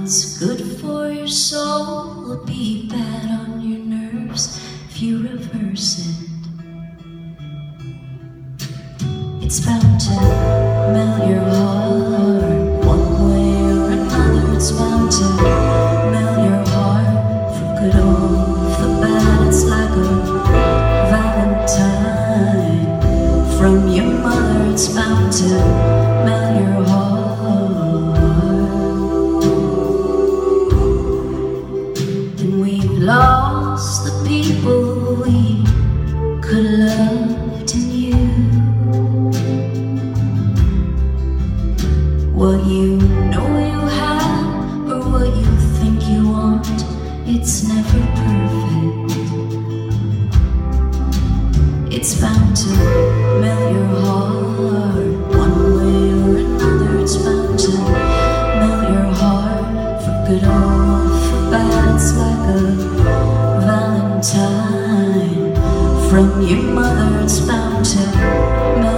It's good for your soul, it'll be bad on your nerves if you reverse it. It's bound to melt your heart one way or another. It's bound to melt your heart for good or for bad. It's like a valentine from your mother. It's bound to melt your heart. And we've lost the people we could have loved in you. What you know you have, or what you think you want, it's never perfect. It's bound to melt your heart one way or another. It's bound to melt your heart for good or for bad. It's like a valentine from your mother. It's bound to melt